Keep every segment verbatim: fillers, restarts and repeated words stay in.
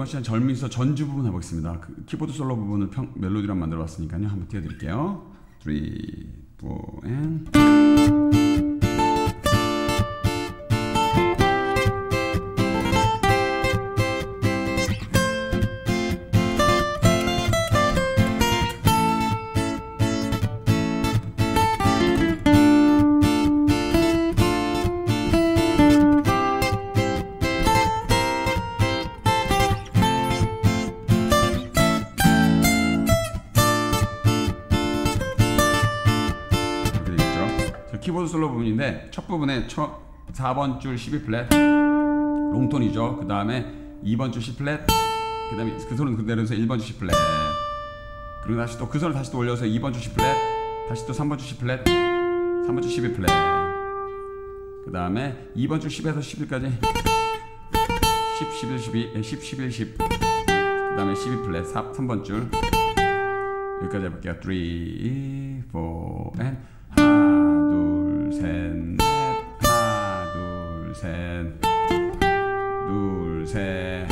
이번 시간 절민서 전주 부분 해보겠습니다. 그 키보드 솔로 부분을 평, 멜로디로 만들어 봤으니까요. 한번 띄워드릴게요. 삼, 사, and 키보드 솔로 부분인데 첫 부분에 첫 사 번 줄 십이 플랫 롱톤이죠. 그 다음에 이 번 줄 C 플랫, 그 다음에 그 손은 그대로 해서 일 번 줄 C 플랫, 그리고 다시 또 그 손을 다시 또 올려서 이 번 줄 C 플랫, 다시 또 삼 번 줄 C 플랫, 삼 번 줄 십이 플랫, 그 다음에 이 번 줄 십에서 십일까지 십, 십일, 십이, 십, 십일, 십, 그 다음에 십이 플랫, 삼 번 줄 여기까지 해볼게요. 삼, 사, and 하나, 둘, 셋, 넷, 하나, 둘, 셋, 둘, 셋,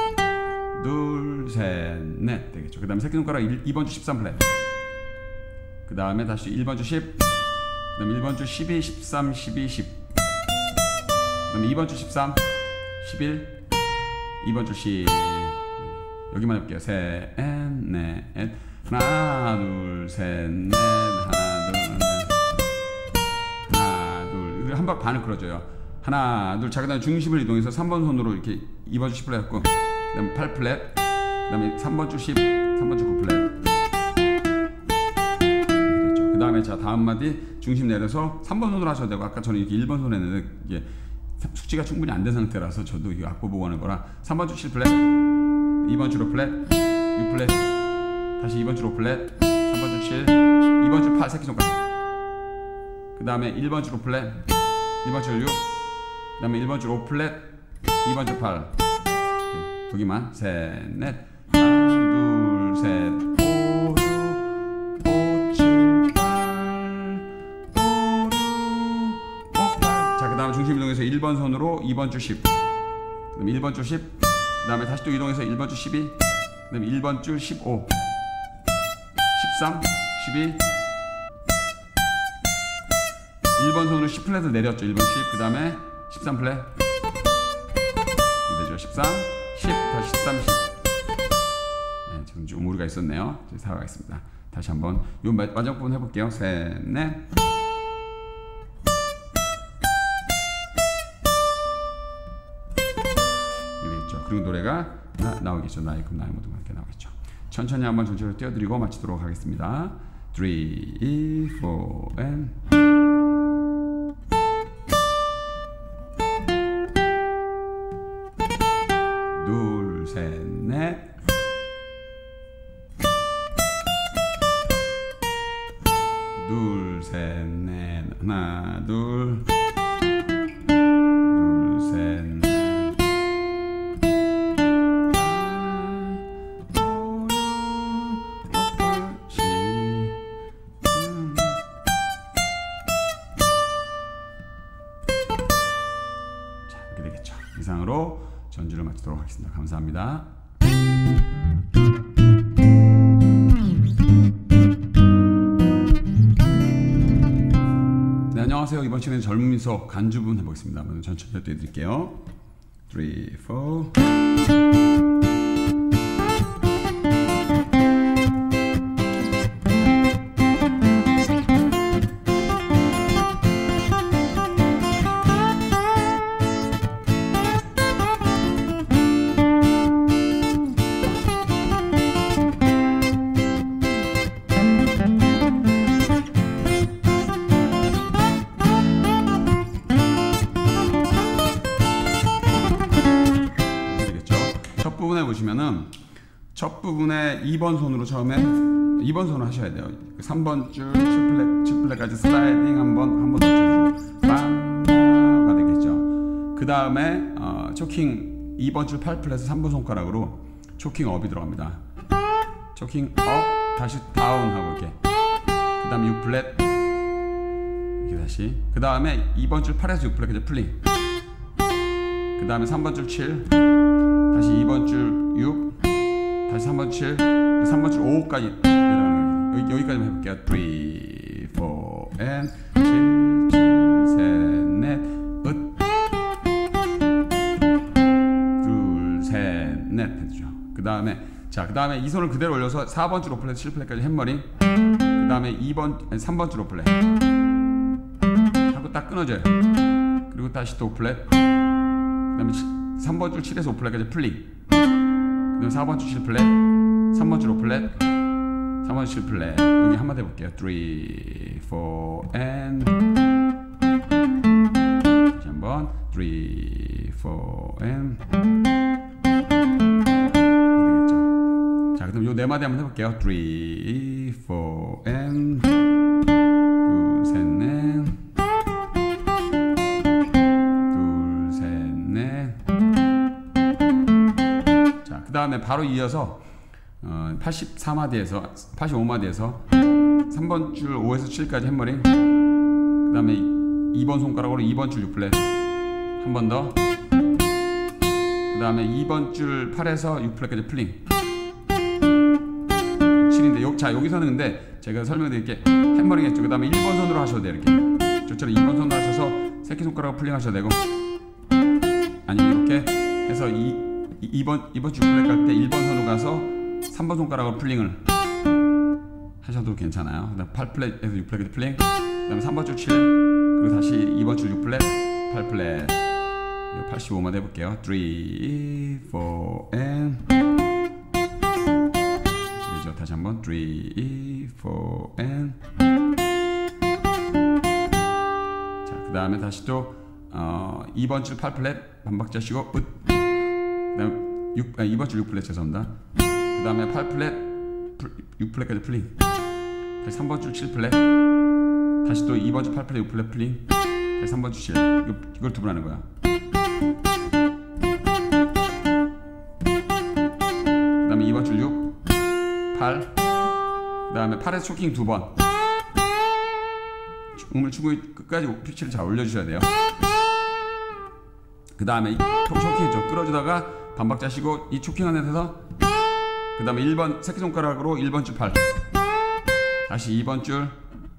둘, 셋, 넷 되겠죠. 그 다음에 새끼손가락 이 번 줄 십삼 플랫, 그 다음에 다시 일 번 줄 십, 그 다음에 일 번 줄 십이, 십삼, 십이, 십, 그 다음에 이 번 줄 십삼, 십일, 이 번 줄 십, 여기만 해볼게요. 셋, 넷, 하나, 둘, 셋, 넷, 하나, 둘, 한 박 반을 끌어줘요. 하나, 둘, 자, 그 다음에 중심을 이동해서 삼 번 손으로 이렇게 이 번 줄 십 플랫 했고, 그 다음에 팔 플랫, 그 다음에 삼 번 줄 십, 삼 번 줄 구 플랫. 됐죠. 그 다음에 자, 다음 마디 중심 내려서 삼 번 손으로 하셔도 되고, 아까 저는 이렇게 일 번 손 했는데, 이게 숙지가 충분히 안 된 상태라서 저도 이거 악보 보고 하는 거라, 삼 번 줄 칠 플랫, 이 번 줄 오 플랫, 육 플랫, 다시 이 번 줄 오 플랫, 삼 번 줄 칠, 이 번 줄 팔, 새끼손가락. 그 다음에 일 번 줄 오 플랫, 이 번 줄 육, 그 다음에 일 번 줄 오 플랫, 이 번 줄 팔. 이렇게 여기만 셋, 넷, 하나, 둘, 셋, 오, 육, 오, 칠, 팔, 오, 육, 오, 팔. 자, 그 다음에 중심 이동해서 일 번 손으로 이 번 줄 십, 그 다음에 일 번 줄 십, 그 다음에 다시 또 이동해서 일 번 줄 십이, 그 다음에 일 번 줄 십오, 십삼, 십이, 일 번 손으로 십 플랫을 내렸죠. 일 번 십, 그 다음에 십삼 플랫, 이게 되죠. 십삼, 십, 다시 십삼, 십. 네, 지금 좀 오류가 있었네요. 사과하겠습니다. 다시 한번 요 마지막 부분 해볼게요. 셋, 넷. 이러겠죠. 그리고 노래가 나, 나오겠죠. 나의 꿈, 나의 모든 것 함께 나오겠죠. 천천히 한번 전체로 띄워드리고 마치도록 하겠습니다. 삼, 사, and 둘, 셋, 넷, 둘, 셋, 넷, 하나, 둘, 둘, 셋, 넷, 하나, 오, 육, 오, 팔, 십, 음. 자, 이렇게 되겠죠. 이상으로 전주를 마치도록 하겠습니다. 감사합니다. 네, 안녕하세요. 이번 시간에 젊은 민속 간주 부분 해보겠습니다. 먼저 천천히 띄워드릴게요. 삼, 사. 부분에 보시면은 첫 부분에 이 번 손으로 처음에 이 번 손으로 하셔야 돼요. 삼 번 줄 칠 플랫, 칠 플랫까지 슬라이딩 한번 한 번 더 쳐주고 빰가 되겠죠. 그 다음에 어, 초킹 이 번 줄 팔 플랫에서 삼 번 손가락으로 초킹 업이 들어갑니다. 초킹 업, 다시 다운 하고 이렇게. 그 다음에 육 플랫 이렇게 다시. 그 다음에 이 번 줄 팔에서 육 플랫까지 플링. 그 다음에 삼 번 줄 칠, 다시 이 번 줄 육, 다시 삼 번 칠, 삼 번 줄 오까지 내려가는 거예요. 여기, 여기까지만 해볼게요. 삼, 사, and 칠, 칠, 셋, 넷, 으, 둘, 셋, 넷 해주죠. 그 다음에 자, 그 다음에 이 손을 그대로 올려서 사 번 줄 오플렛, 칠 플랫까지 햄머링. 그 다음에 이 번, 아니, 삼 번 줄 오플렛 하고 딱 끊어져요. 그리고 다시 또 오플렛. 그 다음에 삼 번 줄 칠에서 오플렛까지 플링. 그 다음에 사 번 줄 칠 플랫, 삼 번 줄 오플렛, 삼 번 줄 칠 플랫. 여기 한번 해볼게요. 삼, 사, and 다시 한번 삼, 사, and 그럼 요 네 마디 한번 해볼게요. 삼, 사, and 둘, 셋, 넷, 둘, 셋, 넷. 자, 그 다음에 바로 이어서 어, 팔십사 마디에서 팔십오 마디에서 삼 번 줄 오에서 칠까지 햄머링. 그 다음에 이 번 손가락으로 이 번 줄 육 플랫 한 번 더. 그 다음에 이 번 줄 팔에서 육 플랫까지 플링. 자, 여기서는 근데 제가 설명드릴게 햄머링 했죠. 그 다음에 일 번 손으로 하셔도 돼요. 이렇게 저처럼 이 번 손으로 하셔서 새끼손가락으로 플링 하셔도 되고, 아니면 이렇게 해서 이, 이 번 이 번 줄 플랫 갈 때 일 번 손으로 가서 삼 번 손가락으로 플링을 하셔도 괜찮아요. 그다음 팔 플랫에서 육 플랫까지 플링, 그 다음에 삼 번 줄 칠, 그리고 다시 이 번 줄 육 플랫, 팔 플랫. 팔십오 마디 해볼게요. 삼, 사, and 다시 한번 삼, 사, and 자, 그 다음에 다시 또 어, 이 번 줄 팔 플랫 반박자 쉬고 으. 그 다음에 육, 아, 이 번 줄 육 플랫 죄송합니다. 그 다음에 팔 플랫 육 플랫까지 플링, 다시 삼 번 줄 칠 플랫, 다시 또 이 번 줄 팔 플랫 육 플랫 플링, 다시 삼 번 줄 칠. 이거, 이걸 두 번 하는 거야. 그 다음에 이 번 줄 육, 팔, 그 다음에 팔에서 초킹 두 번. 음을 충분히 끝까지 피치를 잘 올려주셔야 돼요. 그 다음에 초킹했죠. 끌어주다가 반박자 쉬고 이 초킹하는 데서 그 다음에 일 번 새끼손가락으로 일 번 줄 팔, 다시 이 번 줄,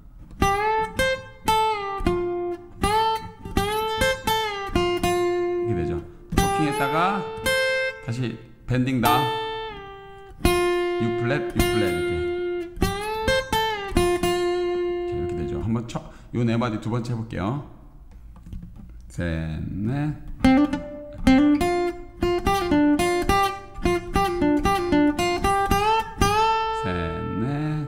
이렇게 되죠. 초킹했다가 다시 밴딩 다운 육 플랫, 육 플랫 이렇게. 자, 이렇게 되죠. 한번 쳐, 요 네 마디 두 번째 해볼게요. 셋, 넷. 셋, 넷.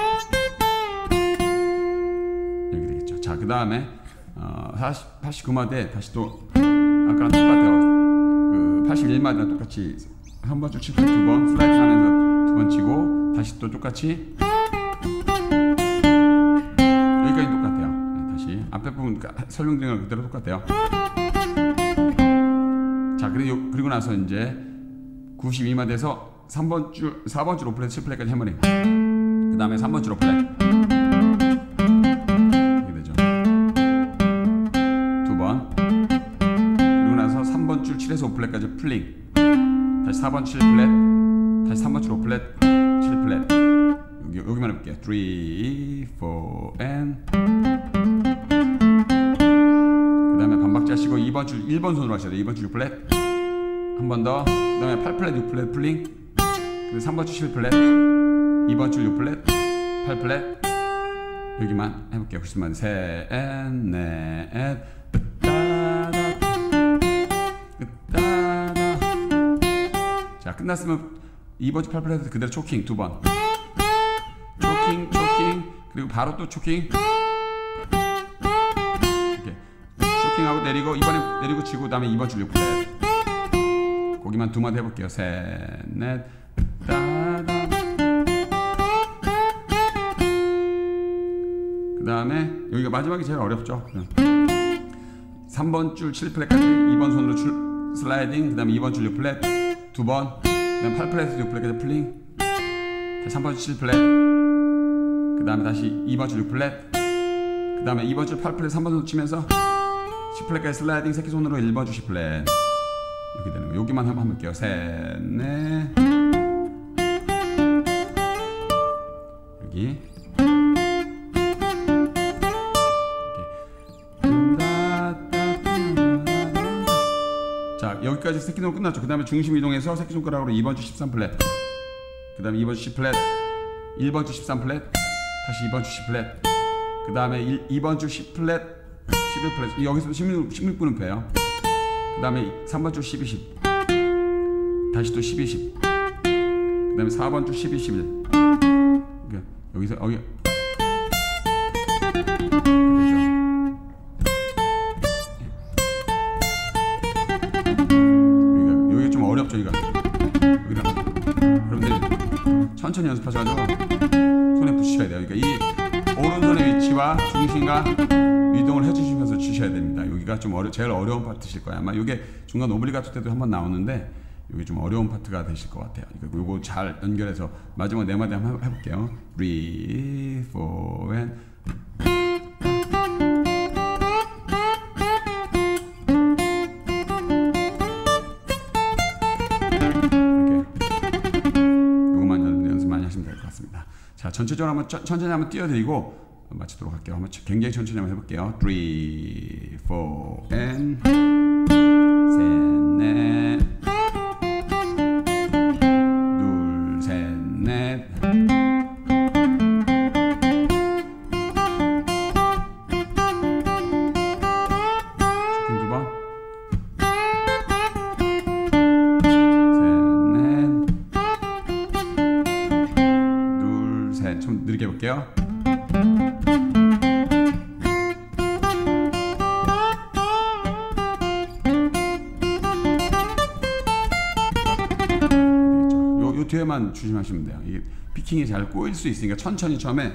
이렇게 되겠죠. 자, 그 다음에 어, 팔십구 마디에 다시 또 아까랑 똑같아요. 그 팔십일 마디랑 똑같이 한 번 줄 칠 플랫 두 번 슬라이드 하면서 두 번 치고 다시 또 똑같이 여기까지 똑같아요. 네, 다시 앞에 부분 설명드린 거 그대로 똑같아요. 자, 그리고, 그리고 나서 이제 구십이 마디에서 삼 번 줄, 사 번 줄 오플렛, 칠 플랫까지 해머링. 그 다음에 삼 번 줄 오플렛 이렇게 되죠. 두 번. 그리고 나서 삼 번 줄 칠에서 오플렛까지 플링, 다시 사 번 칠 플랫, 다시 삼 번 줄 오 플랫, 칠 플랫. 여기, 여기만 해볼게요. 삼, 사, and 그 다음에 반박자 쉬고 이 번 줄 일 번 손으로 하셔야 돼요. 이 번 줄 육 플랫 한 번 더. 그 다음에 팔 플랫, 육 플랫 플링, 그리고 삼 번 줄 칠 플랫, 이 번 줄 육 플랫, 팔 플랫. 여기만 해볼게요. 그렇지만 셋, and, 넷, and 따다 따다. 자, 끝났으면 이 번 줄 팔 플랫에서 그대로 초킹 두 번. 초킹, 초킹, 그리고 바로 또 초킹. 이렇게 초킹하고 내리고 이번에 내리고 치고 그다음에 이 번 줄 육 플랫. 거기만 두 마디 해볼게요. 셋, 넷, 따다. 그 다음에 여기가 마지막이 제일 어렵죠. 삼 번 줄 칠 플랫까지 이 번 손으로 줄, 슬라이딩, 그 다음에 이 번 줄 육 플랫 두 번, 그 다음에 팔 플랫에서 육 플랫까지 플링, 다시 삼 번 줄 칠 플랫, 그 다음에 다시 이 번 줄 육 플랫, 그 다음에 이 번 줄 팔 플랫 삼 번 손 치면서 십 플랫까지 슬라이딩 새끼손으로 일 번 줄 십 플랫. 이렇게 되는 거예요. 여기만 한번 해볼게요. 셋, 넷. 여기. 자, 여기까지 새끼손 끝났죠. 그 다음에 중심 이동해서 새끼손가락으로 이 번 주 십삼 플랫, 그 다음에 이 번 주 십 플랫, 일 번 주 십삼 플랫, 다시 이 번 주 십 플랫, 그 다음에 이 번 주 십 플랫, 십일 플랫, 여기서 십육, 십육 분음표예요. 그 다음에 삼 번 주 십이, 십, 다시 또 십이, 십, 그 다음에 사 번 주 십이, 십일. 그러니까 여기서 여기 어렵죠, 이거. 여기다. 여러분들 천천히 연습하셔가지고 손에 붙이셔야 돼요. 그러니까 이 오른손의 위치와 중심과 이동을 해주시면서 치셔야 됩니다. 여기가 좀 어려, 제일 어려운 파트실 거예요. 아마 이게 중간 오블리가토 때도 한번 나오는데 이게 좀 어려운 파트가 되실 것 같아요. 이거 요거 잘 연결해서 마지막 네 마디 한번 해볼게요. three, four, and 자, 전체적으로 한번 천, 천천히 한번 띄워드리고 마치도록 할게요. 한번 굉장히 천천히 한번 해볼게요. three, four, and 셋, 넷, 둘, 셋, 넷, 슈킹 두 번, 좀 느리게 해볼게요. 요, 요 뒤에만 조심하시면 돼요. 이게 피킹이 잘 꼬일 수 있으니까 천천히 처음에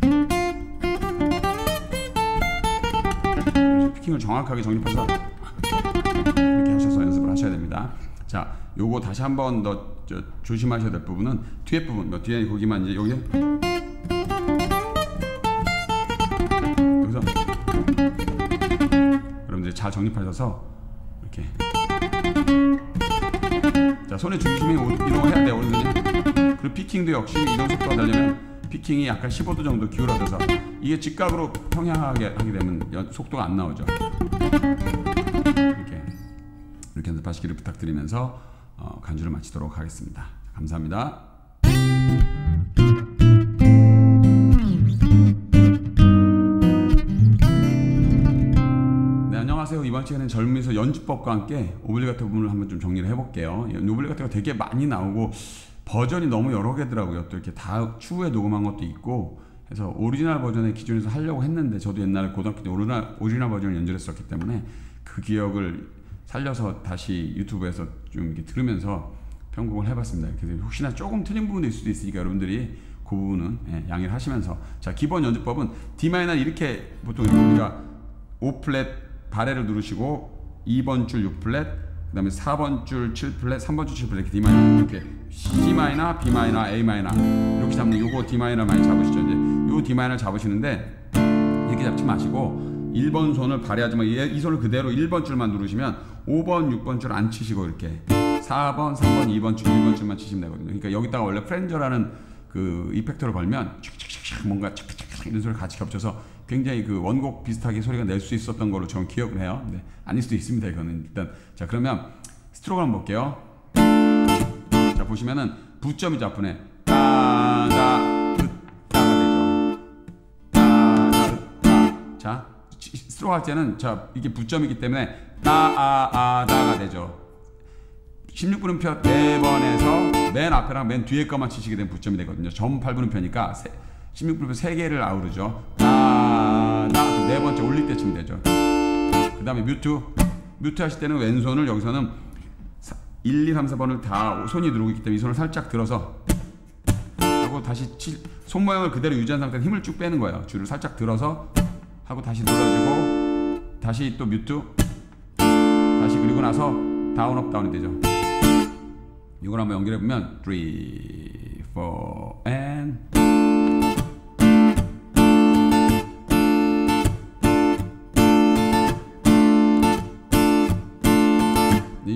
피킹을 정확하게 정립해서 이렇게 하셔서 연습을 하셔야 됩니다. 자, 요거 다시 한 번 더 조심하셔야 될 부분은 뒤에 부분, 뭐 뒤에 거기만 이제 여기 여기서 여러분들 잘 정립하셔서 이렇게 자, 손의 중심이 이동을 해야 돼요, 오른손이. 그리고 피킹도 역시 이동 속도가 되려면 피킹이 약간 십오 도 정도 기울어져서 이게 직각으로 평행하게 하게 되면 속도가 안 나오죠. 이렇게 이렇게 연습하시기를 부탁드리면서 어, 간주를 마치도록 하겠습니다. 감사합니다. 네, 안녕하세요. 이번 시간에는 젊은이서 연주법과 함께 오블리가토 부분을 한번 좀 정리를 해볼게요. 오블리가토가 되게 많이 나오고 버전이 너무 여러 개더라고요. 또 이렇게 다 추후에 녹음한 것도 있고 해서 오리지널 버전의 기준에서 하려고 했는데 저도 옛날에 고등학교 때 오리지널, 오리지널 버전을 연주했었기 때문에 그 기억을 살려서 다시 유튜브에서 좀 이렇게 들으면서 편곡을 해봤습니다. 그래서 혹시나 조금 틀린 부분도 있을 수도 있으니까 여러분들이 그 부분은 예, 양해를 하시면서 자, 기본 연주법은 D 마이너 이렇게 보통 우리가 오 플랫 바레를 누르시고 이 번 줄 육 플랫, 그 다음에 사 번 줄 칠 플랫, 삼 번 줄 칠 플랫 이렇게 D 마이너 이렇게 C 마이너, B 마이너, A 마이너 이렇게 잡는 요거 D 마이너 많이 잡으시죠. 이제 요 D 마이너 잡으시는데 이렇게 잡지 마시고 일 번 손을 발휘하지만 이 손을 그대로 일 번 줄만 누르시면 오 번, 육 번 줄 안 치시고 이렇게 사 번, 삼 번, 이 번 줄, 일 번 줄만 치시면 되거든요. 그러니까 여기다가 원래 프렌저라는 그 이펙터를 걸면 칙칙칙 뭔가 착착착 이런 소리 같이 겹쳐서 굉장히 그 원곡 비슷하게 소리가 낼 수 있었던 걸로 저는 기억을 해요. 근데 아닐 수도 있습니다. 이거는 일단 자, 그러면 스트로크 한번 볼게요. 자, 보시면은 부점이죠. 앞에 따다 따가 되죠. 따다 따. 자, 스트로크 할 때는 자, 이게 부점이기 때문에 따아아다가 되죠. 십육 분음표 네 번에서 맨 앞에랑 맨 뒤에 것만 치시게 되면 부점이 되거든요. 점 팔 분음표니까 십육 분음표 세 개를 아우르죠. 따다 네 번째 올릴 때 치면 되죠. 그 다음에 뮤트 뮤트 하실 때는 왼손을 여기서는 일, 이, 삼, 사 번을 다 손이 누르고 있기 때문에 이 손을 살짝 들어서 하고 다시 치, 손 모양을 그대로 유지한 상태에서 힘을 쭉 빼는 거예요. 줄을 살짝 들어서 하고 다시 눌러주고 다시 또 뮤트 다시 그리고 나서 다운 업 다운이 되죠. 이걸 한번 연결해 보면 three, four, and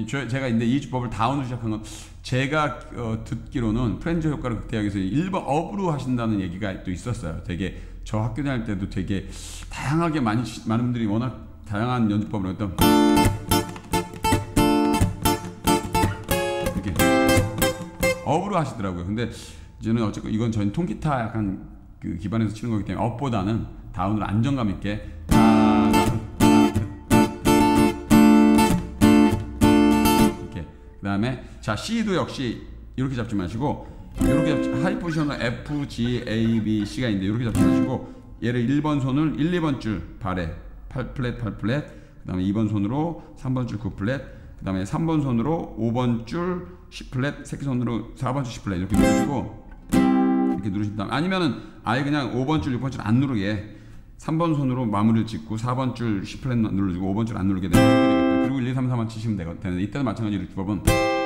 저, 제가 근데 이 주법을 다운으로 시작한 건 제가 어, 듣기로는 프렌즈 효과를 극대화하기 위해서 일 번 업으로 하신다는 얘기가 또 있었어요. 되게 저 학교 다닐 때도 되게 다양하게 많이 많은 분들이 워낙 다양한 연주법을 했던 이렇게 업으로 하시더라고요. 근데 저는 어쨌든 이건 저희 통기타 약간 그 기반에서 치는 거기 때문에 업보다는 다운으로 안정감 있게 이렇게. 그 다음에 자 C도 역시 이렇게 잡지 마시고 이렇게 잡지, 하이 포지션으로 F, G, A, B, C가 있는데 이렇게 잡지 마시고 얘를 일 번 손을 일, 이 번 줄 발에 팔 플랫, 팔 플랫, 그 다음에 이 번 손으로 삼 번 줄 구 플랫, 그 다음에 삼 번 손으로 오 번 줄 십 플랫, 새끼 손으로 사 번 줄 십 플랫 이렇게 누르시고 이렇게 누르신 다음 아니면은 아예 그냥 오 번 줄, 육 번 줄 안 누르게 삼 번 손으로 마무리를 짓고 사 번 줄 십 플랫 누르시고 오 번 줄 안 누르게 되겠고요. 그리고 일, 이, 삼, 사만 치시면 되는데 이때도 마찬가지로 주법은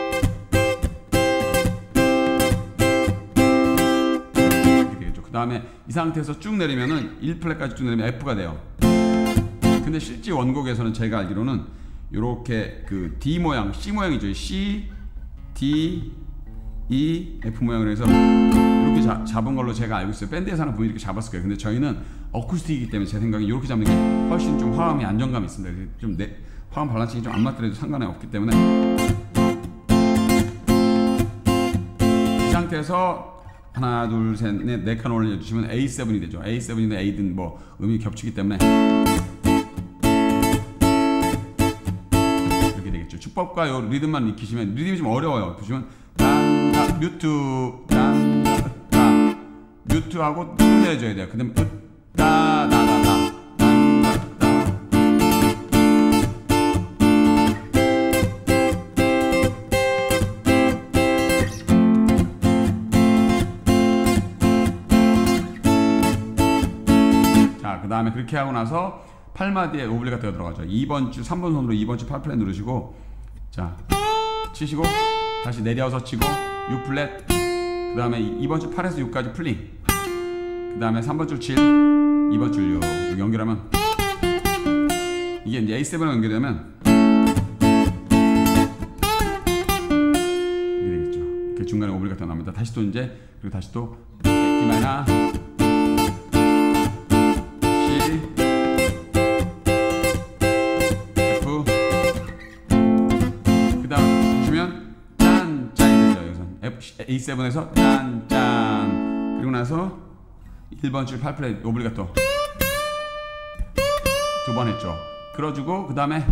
이렇게 되겠죠. 그 다음에 이 상태에서 쭉 내리면은 일 플랫까지 쭉 내리면 F가 돼요. 근데 실제 원곡에서는 제가 알기로는 이렇게 그 D 모양, C 모양이죠. C, D, E, F 모양으로 해서 이렇게 자, 잡은 걸로 제가 알고 있어요. 밴드에서는 분명히 이렇게 잡았을 거예요. 근데 저희는 어쿠스틱이기 때문에 제 생각에 이렇게 잡는 게 훨씬 좀 화음이 안정감이 있습니다. 좀 내, 화음 밸런싱이 좀 안 맞더라도 상관이 없기 때문에 이 상태에서 하나, 둘, 셋, 넷, 네 칸 올려주시면 에이 세븐이 되죠. 에이 세븐이든 A든 뭐 음이 겹치기 때문에 이렇게 되겠죠. 주법과 요 리듬만 익히시면 리듬이 좀 어려워요. 보시면 딴, 뮤트, 딴, 따, 뮤트하고 쭉 내줘야 돼요. 그 다음에 으, 따, 다, 다, 다, 딴, 따, 따. 자, 그 다음에 그렇게 하고 나서 팔 마디에 오블리가토가 들어가죠. 이 번 줄, 삼 번 손으로 이 번 줄 팔 플랫 누르시고 자, 치시고 다시 내려서 치고 육 플랫, 그 다음에 이 번 줄 팔에서 육까지 플링, 그 다음에 삼 번 줄 칠, 이 번 줄 육 이렇게 연결하면 이게 이제 에이 세븐으로 연결되면 이렇게 되겠죠. 이렇게 중간에 오블리가토가 나옵니다. 다시 또 이제 그리고 다시 또 D 마이너, C, F, 그 다음 보시면 짠 짠이 되죠. 여기서 에이 세븐에서 짠 짠 그리고 나서 일 번 줄 팔 플랫 오블리가토 두 번 했죠. 끌어주고 그 다음에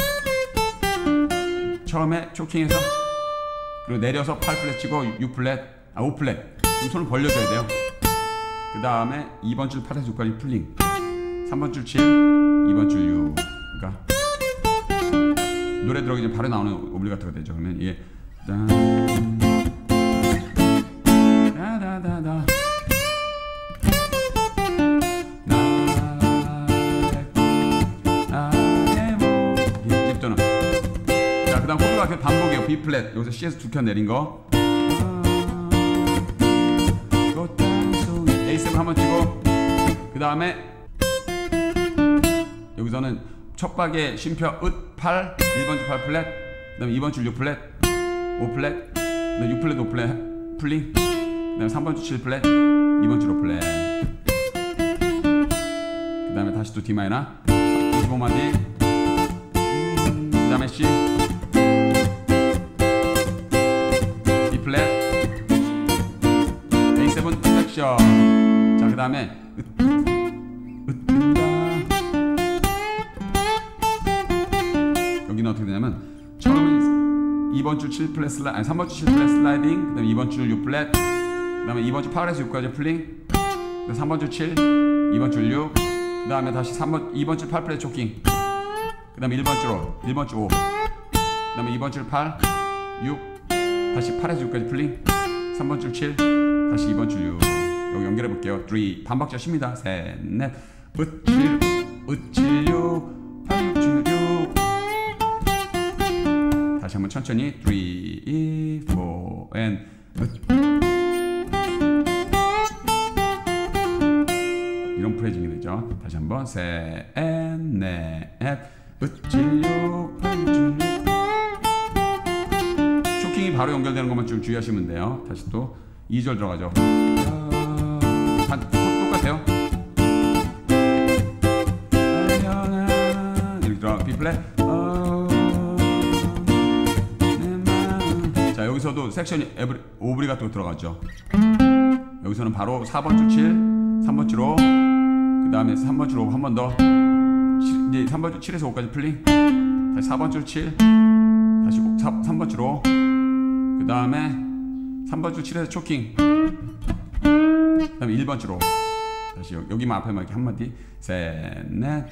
처음에 초킹해서 그리고 내려서 팔 플랫 치고 육 플랫, 아 오 플랫 좀 손을 벌려줘야 돼요. 그 다음에 이 번 줄 팔에서 육까지 풀링, 삼 번 줄 칠, 이 번 줄 육. 그러니까 노래 들어가기 전에 바로 나오는 오블리가토가 되죠. 그러면 이게 다다다다 자, 그 다음 코드가 계속 반복이에요. B 플랫 여기서 C에서 두 켠 내린 거 에이 세븐 한번 치고 그 다음에 여기서는 첫 박에 쉼표 으 팔, 일 번 줄 팔 플랫, 그 다음에 이 번 줄 육 플랫, 오 플랫, 그 다음에 육 플랫 오 플랫 풀링, 그 다음에 삼 번 줄 칠 플랫, 이 번 줄 오 플랫, 그 다음에 다시 또 D 마이너 이십오 마디, 그 다음에 C, B 플랫, 에이 세븐 섹션. 자, 그 다음에 여기는 어떻게 되냐면 처음에 이 번 줄 칠 플랫 슬라이, 아니 삼 번 줄 칠 플랫 슬라이딩, 그 다음에 이 번 줄 육 플랫, 그 다음에 이 번 줄 팔에서 육까지 플링, 그 다음에 삼 번 줄 칠, 이 번 줄 육, 그 다음에 다시 삼 번, 이 번 줄 팔 플랫 초킹, 그 다음에 일 번 줄 오, 일 번 줄 오, 그 다음에 이 번 줄 팔, 육, 다시 팔에서 육까지 플링, 삼 번 줄 칠, 다시 이 번 줄 육. 여기 연결해 볼게요. 삼 반박자 쉽니다. 셋, 넷, 으, 칠, 으, 칠, 육, 팔, 육, 칠, 육. 다시 한번 천천히 삼, 사, and 으. 이런 프레이징이 되죠. 다시 한번 셋, 넷, 으, 칠, 육, 팔, 육, 칠, 육. 바로 연결되는 것만 좀 주의하시면 돼요. 다시 또 이 절 들어가죠. 다 똑같아요. 이렇게 들어가. B 플랫. 자, 여기서도 섹션이 에브리, 오브리가토 들어가죠. 여기서는 바로 사 번 줄 칠, 삼 번 줄 오, 그 다음에 삼 번 줄 오 한 번 더. 이제 삼 번 줄 칠에서 오까지 플링. 다시 사 번 줄 칠, 다시 삼 번 줄 오, 그 다음에 삼 번 줄 칠에서 초킹, 그 다음에 일 번 줄 오. 다시 여기, 여기만 앞에만 이렇게 한마디. 셋, 넷.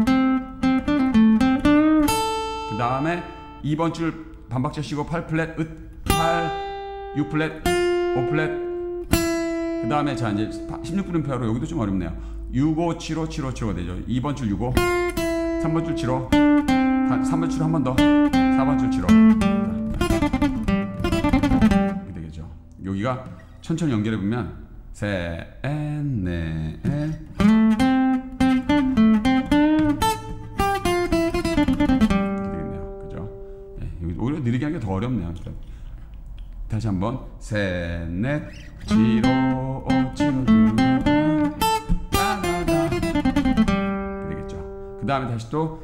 그 다음에 이 번 줄 반박자 쉬고 팔 플랫, 으, 팔, 육 플랫, 오 플랫. 그 다음에 자 이제 십육 분음표로 여기도 좀 어렵네요. 육, 오, 칠, 오, 칠, 오, 칠, 오 되죠. 이 번 줄 육, 오, 삼 번 줄 칠, 오, 삼 번 줄 한 번 더, 사 번 줄 칠, 오. 이렇게 되겠죠. 여기가 천천히 연결해 보면 셋, 넷, 이렇게 되겠네요. 그죠? 네, 여기 오히려 느리게 하는 게 더 어렵네요. 다시 한번 셋, 넷, 칠, 오, 오, 칠, 오, 따다다. 이렇게 되겠죠. 그 다음에 다시 또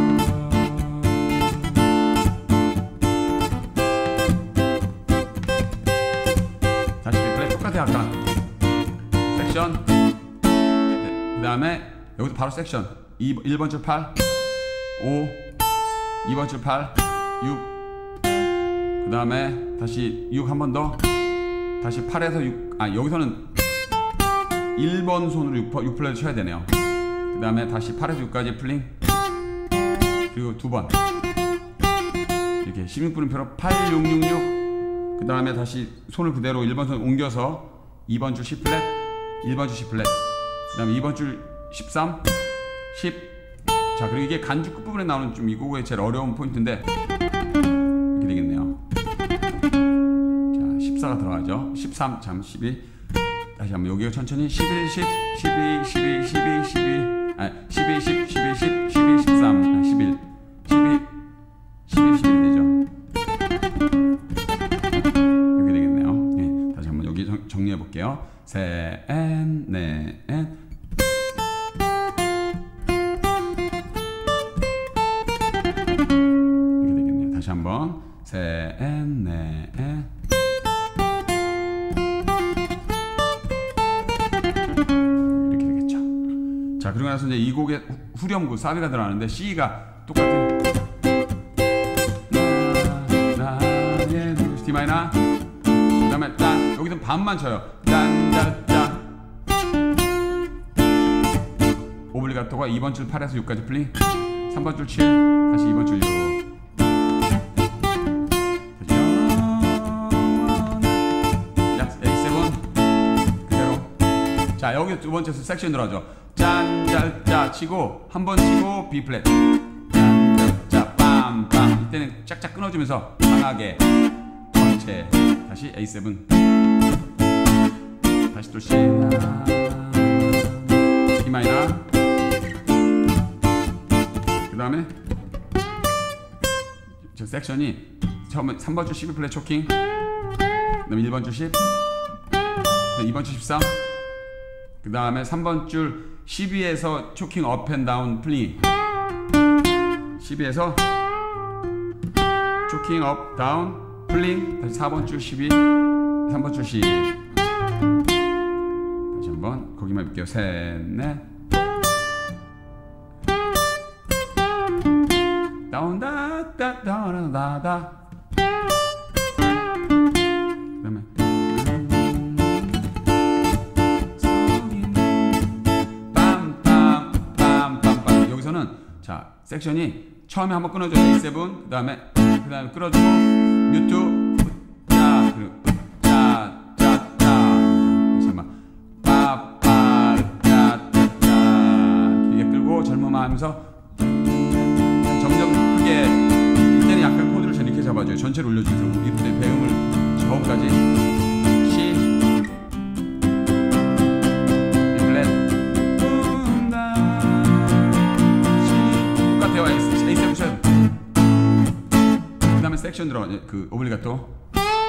다시 플랫 똑같아요. 아까 섹션. 네, 그 다음에 여기서 바로 섹션. 일 번 줄 팔, 오, 이 번 줄 팔, 육. 그 다음에 다시 육 한 번 더. 다시 팔에서 육. 아, 여기서는 일 번 손으로 육, 육 플랫을 쳐야 되네요. 그 다음에 다시 팔에서 육까지 플링. 그리고 두 번. 이렇게 십육 분음표로 팔, 육, 육, 육. 그 다음에 다시 손을 그대로 일 번 손 옮겨서 이 번 줄 C 플랫, 일 번 줄 C 플랫. 그 다음에 이 번 줄 십삼, 십. 자, 그리고 이게 간주 끝부분에 나오는 좀 이 곡의 제일 어려운 포인트인데 이렇게 되겠네요. 자, 십사가 들어가죠. 십삼, 참, 십이. 다시 한번 여기가 천천히 십일, 십, 십이, 십이, 십이, 십이. 아, 십이, 십, 십이, 십, 십이, 십삼, 아, 십일, 십이, 십이, 십일 되죠. 이렇게 되겠네요. 네, 다시 한번 여기 정, 정리해 볼게요. 셋, 넷, 넷. 다시 한번 셋, 넷, 이렇게 되겠죠. 자, 그리고 나서 이제 이 곡의 후렴구 사비가 들어가는데 C가 똑같은 D 마이너. 그 다음에 짠. 여기서 반만 쳐요. 짠, 짠, 짠. 오블리가토가 이 번 줄 팔에서 육까지 플링. 삼 번 줄 칠. 다시 이 번 줄 육. 자, 여기 두 번째 섹션 들어가죠. 짠, 짤, 짜 치고 한 번 치고 B 플랫. 짠, 짤, 짜, 빰, 빰. 이때는 짝짝 끊어주면서 강하게 전체. 다시 에이 세븐. 다시 또 C. D 마이너. 그 다음에 저 섹션이 처음에 삼 번 줄 십이 플랫 초킹. 그 다음에 일 번 줄 십. 이 번 줄 십삼. 그 다음에 삼 번 줄 십이에서 초킹 업 앤 다운 플링. 십이에서 초킹 업 다운 플링. 다시 사 번 줄 십이, 삼 번 줄 십. 다시 한번 거기만 볼게요. 셋, 넷. 다운 다다 다운 다다. 그다음에 자, 섹션이 처음에 한번 끊어줘요. 에이 세븐. 그 다음에 그 다음에 끌어주고 뮤트. 자, 그리고 자, 자, 자. 다시 한번 빠빠 자, 자, 자. 길게 끌고 젊음아 하면서 점점 크게. 이때는 약간 코드를 이렇게 잡아줘요. 전체를 올려주세요. 이때 배음을 저음까지. 섹션 들어가. 그 오블리가토.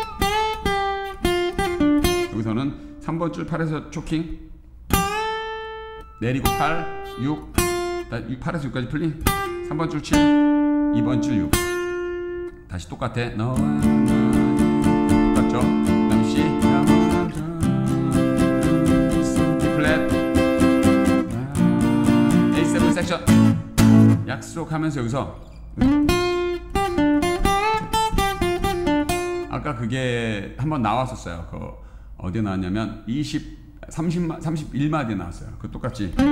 여기서는 삼 번 줄 팔에서 초킹 내리고 팔, 육, 팔에서 육까지 풀린 삼 번 줄 칠, 이 번 줄 육. 다시 똑같아. 너와 나 똑같죠? 그 다음에 C D 플랫 에이 세븐 섹션 약속하면서 여기서 아까 그게 한번 나왔었어요. 그 어디에 나왔냐면 이십, 삼십, 삼십일 마디에 나왔어요. 그 똑같이 그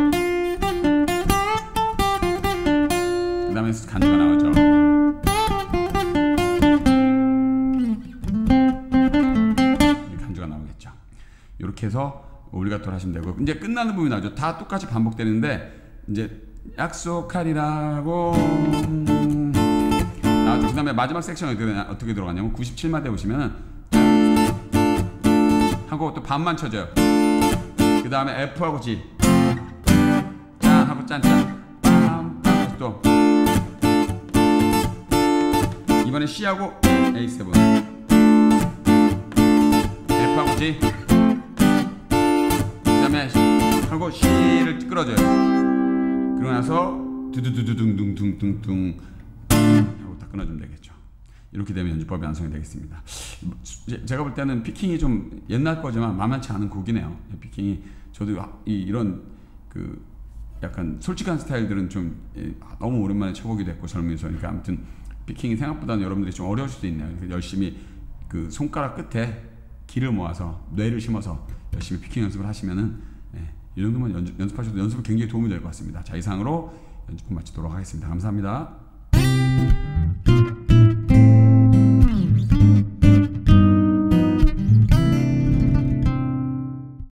다음에 간주가 나오죠. 간주가 나오겠죠. 이렇게 해서 올리가토를 하시면 되고 이제 끝나는 부분이 나오죠. 다 똑같이 반복되는데 이제 약속하리라고 음, 나오죠. 그 다음에 마지막 섹션이 어떻게, 어떻게 들어가냐면 구십칠 마디에 보시면은 하고 또 반만 쳐줘요. 그 다음에 F하고 G 짠 하고 짠짠 빰빰 또 이번에 C하고 에이 세븐 F하고 G 그 다음에 하고 C를 끌어줘요. 그러고 나서 두두두두둥둥둥둥둥 하고 딱 끊어주면 되겠죠. 이렇게 되면 연주법이 완성이 되겠습니다. 제가 볼 때는 피킹이 좀 옛날 거지만 만만치 않은 곡이네요. 피킹이 저도 이, 이런 그 약간 솔직한 스타일들은 좀 너무 오랜만에 쳐보기도 했고 젊으면서 그러니까 아무튼 피킹이 생각보다는 여러분들이 좀 어려울 수도 있네요. 열심히 그 손가락 끝에 기를 모아서 뇌를 심어서 열심히 피킹 연습을 하시면은 예, 이 정도만 연습, 연습하셔도 연습에 굉장히 도움이 될 것 같습니다. 자, 이상으로 연주법 마치도록 하겠습니다. 감사합니다.